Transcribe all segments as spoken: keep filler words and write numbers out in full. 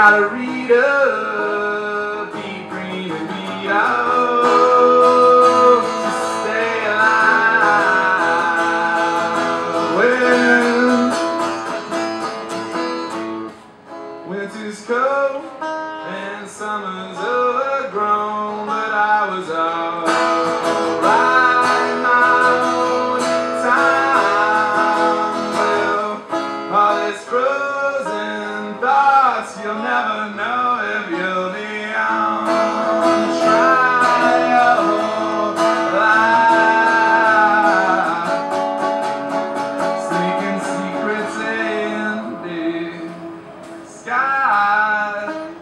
gotta read up, eat green and beat out to stay alive. When winter's cold and summer's overgrown, but I was alright in my own time. Well, all this frozen thoughts, you'll never know if you'll be on trial life, sneaking secrets in the sky.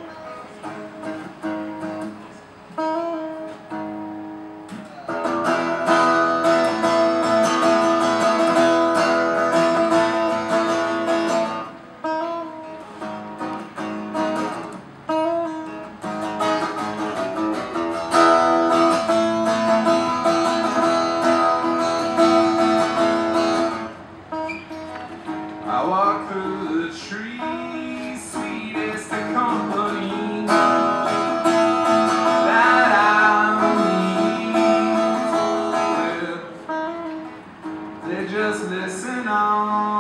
I walk through the trees, sweetest of company that I meet. They just listen on.